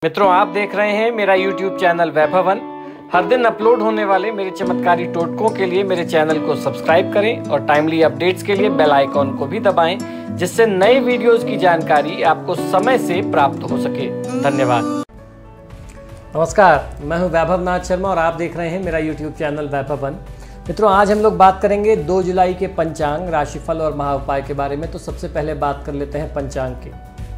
मित्रों, आप देख रहे हैं मेरा YouTube चैनल वैभवन। हर दिन अपलोड होने वाले मेरे चमत्कारी टोटकों के लिए मेरे चैनल को सब्सक्राइब करें और टाइमली अपडेट्स के लिए बेल आइकॉन को भी दबाएं, जिससे नए वीडियोस की जानकारी आपको समय से प्राप्त हो सके। धन्यवाद। नमस्कार, मैं हूं वैभव नाथ शर्मा और आप देख रहे हैं मेरा YouTube चैनल वैभवन। मित्रों, आज हम लोग बात करेंगे 2 जुलाई के पंचांग, राशिफल और महाउपाय के बारे में। तो सबसे पहले बात कर लेते हैं पंचांग की।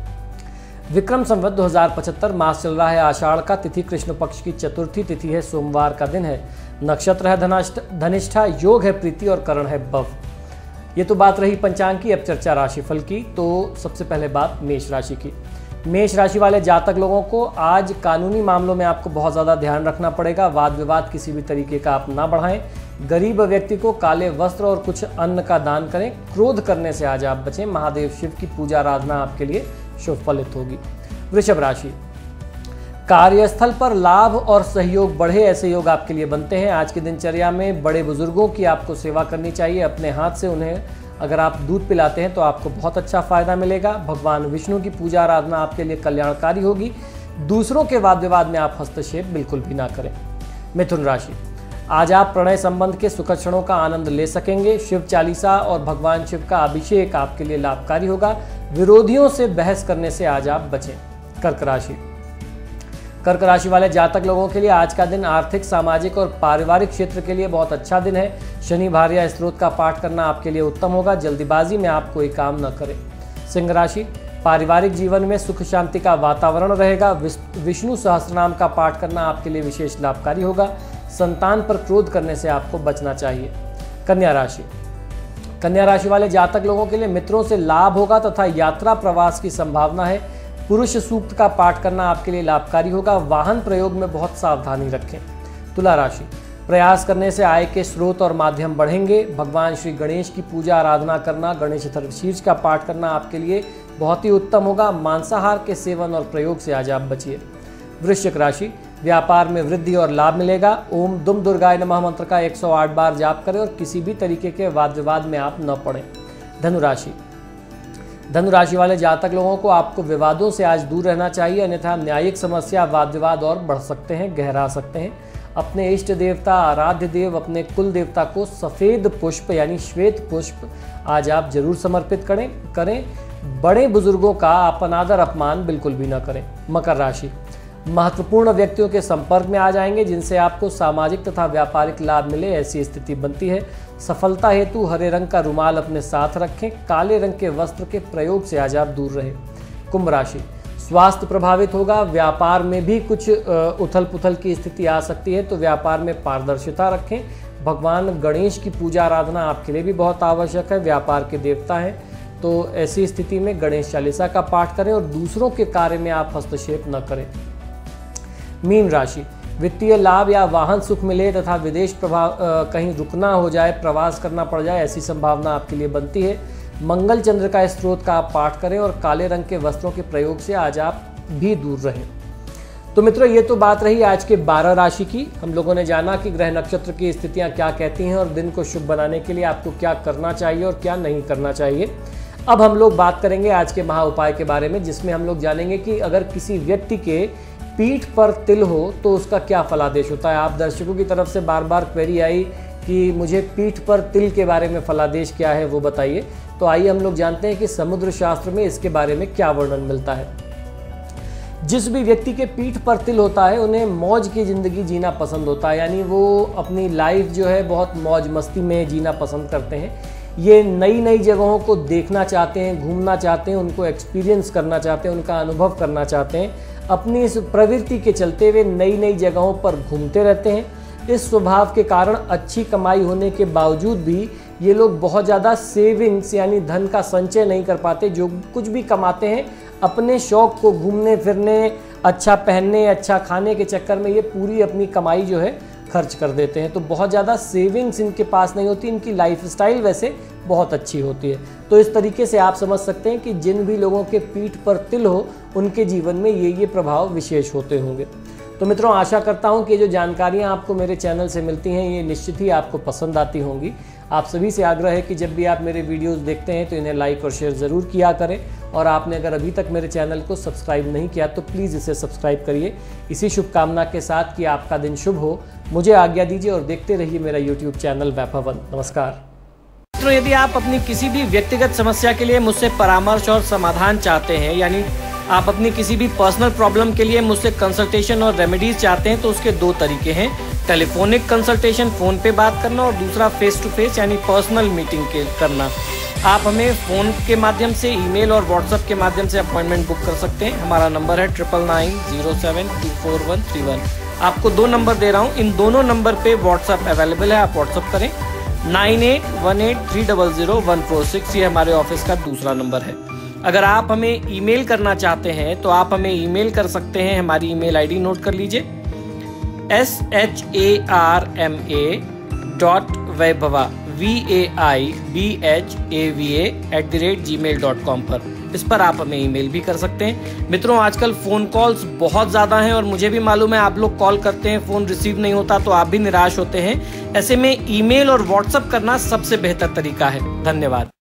विक्रम संवत 2075 मास चल रहा है आषाढ़ का। तिथि कृष्ण पक्ष की चतुर्थी तिथि है, सोमवार का दिन है। नक्षत्र है धनिष्ठा, योग है प्रीति और करण है बव। ये तो बात रही पंचांग की। अब चर्चा राशिफल की। तो सबसे पहले बात मेष राशि की। मेष राशि वाले जातक लोगों को आज कानूनी मामलों में आपको बहुत ज़्यादा ध्यान रखना पड़ेगा। वाद विवाद किसी भी तरीके का आप ना बढ़ाएं। गरीब व्यक्ति को काले वस्त्र और कुछ अन्न का दान करें। क्रोध करने से आज आप बचें। महादेव शिव की पूजा आराधना आपके लिए शुभ फलित होगी। वृषभ राशि, कार्यस्थल पर लाभ और सहयोग बढ़े, ऐसे योग आपके लिए बनते हैं। आज की दिनचर्या में बड़े बुजुर्गों की आपको सेवा करनी चाहिए। अपने हाथ से उन्हें अगर आप दूध पिलाते हैं तो आपको बहुत अच्छा फायदा मिलेगा। भगवान विष्णु की पूजा आराधना आपके लिए कल्याणकारी होगी। दूसरों के वाद विवाद में आप हस्तक्षेप बिल्कुल भी ना करें। मिथुन राशि, आज आप प्रणय संबंध के सुखद क्षणों का आनंद ले सकेंगे। शिव चालीसा और भगवान शिव का अभिषेक आपके लिए लाभकारी होगा। विरोधियों से बहस करने से आज आप बचें। कर्क राशि, कर्क राशि वाले जातक लोगों के लिए आज का दिन आर्थिक, सामाजिक और पारिवारिक क्षेत्र के लिए बहुत अच्छा दिन है। शनि भार्या स्त्रोत का पाठ करना आपके लिए उत्तम होगा। जल्दीबाजी में आप कोई काम न करें। सिंह राशि, पारिवारिक जीवन में सुख शांति का वातावरण रहेगा। विष्णु सहस्त्रनाम का पाठ करना आपके लिए विशेष लाभकारी होगा। संतान पर क्रोध करने से आपको बचना चाहिए। कन्या राशि, कन्या राशि वाले जातक लोगों के लिए मित्रों से लाभ होगा तथा यात्रा प्रवास की संभावना है। पुरुष सूक्त का पाठ करना आपके लिए लाभकारी होगा। वाहन प्रयोग में बहुत सावधानी रखें। तुला राशि, प्रयास करने से आय के स्रोत और माध्यम बढ़ेंगे। भगवान श्री गणेश की पूजा आराधना करना, गणेश चतुर्थी का पाठ करना आपके लिए बहुत ही उत्तम होगा। मांसाहार के सेवन और प्रयोग से आज आप बचिए। वृश्चिक राशि, व्यापार में वृद्धि और लाभ मिलेगा। ओम दुम दुर्गाय नमः मंत्र का 108 बार जाप करें और किसी भी तरीके के वाद विवाद में आप न पड़ें। धनुराशि, धनुराशि वाले जातक लोगों को आपको विवादों से आज दूर रहना चाहिए, अन्यथा न्यायिक समस्या, वाद विवाद और बढ़ सकते हैं, गहरा सकते हैं। अपने इष्ट देवता, आराध्य देव, अपने कुल देवता को सफ़ेद पुष्प यानी श्वेत पुष्प आज आप जरूर समर्पित करें। बड़े बुजुर्गों का आप अनादर अपमान बिल्कुल भी न करें। मकर राशि, महत्वपूर्ण व्यक्तियों के संपर्क में आ जाएंगे जिनसे आपको सामाजिक तथा व्यापारिक लाभ मिले, ऐसी स्थिति बनती है। सफलता हेतु हरे रंग का रुमाल अपने साथ रखें। काले रंग के वस्त्र के प्रयोग से आज आप दूर रहें। कुंभ राशि, स्वास्थ्य प्रभावित होगा। व्यापार में भी कुछ उथल पुथल की स्थिति आ सकती है, तो व्यापार में पारदर्शिता रखें। भगवान गणेश की पूजा आराधना आपके लिए भी बहुत आवश्यक है। व्यापार के देवता हैं, तो ऐसी स्थिति में गणेश चालीसा का पाठ करें और दूसरों के कार्य में आप हस्तक्षेप न करें। मीन राशि, वित्तीय लाभ या वाहन सुख मिले तथा विदेश प्रभाव कहीं रुकना हो जाए, प्रवास करना पड़ जाए, ऐसी संभावना आपके लिए बनती है। मंगल चंद्र का स्त्रोत का आप पाठ करें और काले रंग के वस्त्रों के प्रयोग से आज आप भी दूर रहें। तो मित्रों, ये तो बात रही आज के 12 राशि की। हम लोगों ने जाना कि ग्रह नक्षत्र की स्थितियां क्या कहती हैं और दिन को शुभ बनाने के लिए आपको क्या करना चाहिए और क्या नहीं करना चाहिए। अब हम लोग बात करेंगे आज के महा उपाय के बारे में, जिसमें हम लोग जानेंगे कि अगर किसी व्यक्ति के पीठ पर तिल हो तो उसका क्या फलादेश होता है। आप दर्शकों की तरफ से बार बार क्वेरी आई कि मुझे पीठ पर तिल के बारे में फलादेश क्या है वो बताइए। तो आइए हम लोग जानते हैं कि समुद्र शास्त्र में इसके बारे में क्या वर्णन मिलता है। जिस भी व्यक्ति के पीठ पर तिल होता है उन्हें मौज की ज़िंदगी जीना पसंद होता है, यानी वो अपनी लाइफ जो है बहुत मौज मस्ती में जीना पसंद करते हैं। ये नई नई जगहों को देखना चाहते हैं, घूमना चाहते हैं, उनको एक्सपीरियंस करना चाहते हैं, उनका अनुभव करना चाहते हैं। अपनी इस प्रवृत्ति के चलते वे नई नई जगहों पर घूमते रहते हैं। इस स्वभाव के कारण अच्छी कमाई होने के बावजूद भी ये लोग बहुत ज़्यादा सेविंग्स यानी धन का संचय नहीं कर पाते। जो कुछ भी कमाते हैं अपने शौक़ को, घूमने फिरने, अच्छा पहनने, अच्छा खाने के चक्कर में ये पूरी अपनी कमाई जो है खर्च कर देते हैं। तो बहुत ज़्यादा सेविंग्स इनके पास नहीं होती। इनकी लाइफस्टाइल वैसे बहुत अच्छी होती है। तो इस तरीके से आप समझ सकते हैं कि जिन भी लोगों के पीठ पर तिल हो उनके जीवन में ये प्रभाव विशेष होते होंगे। तो मित्रों, आशा करता हूं कि जो जानकारियां आपको मेरे चैनल से मिलती हैं ये निश्चित ही आपको पसंद आती होंगी। आप सभी से आग्रह है कि जब भी आप मेरे वीडियोस देखते हैं तो इन्हें लाइक और शेयर ज़रूर किया करें और आपने अगर अभी तक मेरे चैनल को सब्सक्राइब नहीं किया तो प्लीज़ इसे सब्सक्राइब करिए। इसी शुभकामना के साथ कि आपका दिन शुभ हो, मुझे आज्ञा दीजिए और देखते रहिए मेरा YouTube चैनल वैभवन। नमस्कार मित्रों, यदि आप अपनी किसी भी व्यक्तिगत समस्या के लिए मुझसे परामर्श और समाधान चाहते हैं, यानी आप अपनी किसी भी पर्सनल प्रॉब्लम के लिए मुझसे कंसल्टेशन और रेमेडीज चाहते हैं, तो उसके दो तरीके हैं। टेलीफोनिक कंसल्टेशन, फ़ोन पे बात करना, और दूसरा फेस टू फेस यानी पर्सनल मीटिंग करना। आप हमें फ़ोन के माध्यम से, ईमेल और व्हाट्सएप के माध्यम से अपॉइंटमेंट बुक कर सकते हैं। हमारा नंबर है 9990724131। आपको 2 नंबर दे रहा हूँ, इन दोनों नंबर पे व्हाट्सएप अवेलेबल है, आप व्हाट्सएप करें। 9818300146 ये हमारे ऑफिस का दूसरा नंबर है। अगर आप हमें ईमेल करना चाहते हैं तो आप हमें ईमेल कर सकते हैं। हमारी ईमेल आईडी नोट कर लीजिए, sharma.vaibhava@gmail.com पर। इस पर आप हमें ईमेल भी कर सकते हैं। मित्रों, आजकल फ़ोन कॉल्स बहुत ज़्यादा हैं और मुझे भी मालूम है आप लोग कॉल करते हैं, फ़ोन रिसीव नहीं होता तो आप भी निराश होते हैं। ऐसे में ईमेल और व्हाट्सएप करना सबसे बेहतर तरीका है। धन्यवाद।